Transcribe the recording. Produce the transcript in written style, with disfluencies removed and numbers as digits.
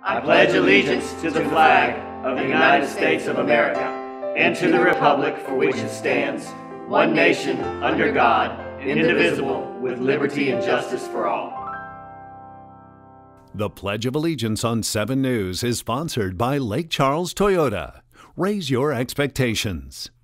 I pledge allegiance to the flag of the United States of America and to the republic for which it stands, one nation, under God, indivisible, with liberty and justice for all. The Pledge of Allegiance on 7 News is sponsored by Lake Charles Toyota. Raise your expectations.